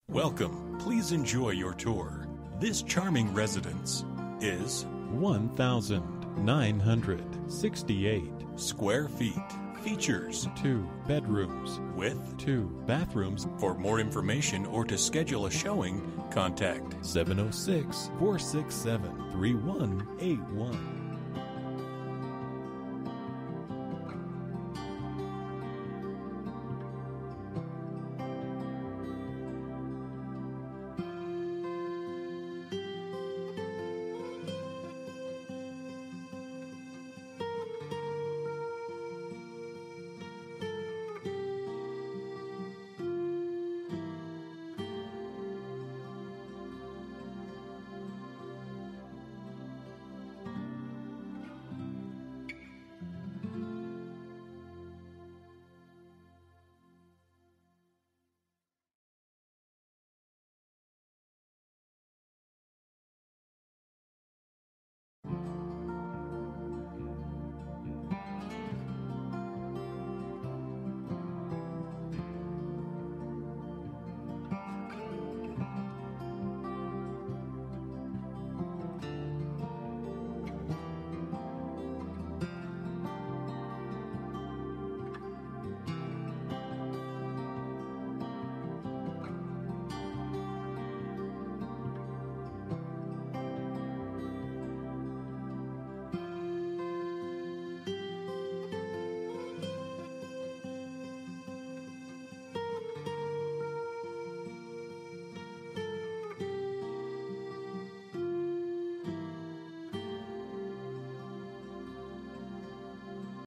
Welcome. Please enjoy your tour. This charming residence is 1,968 square feet. Features 2 bedrooms with 2 bathrooms. For more information or to schedule a showing, contact 706-467-3181.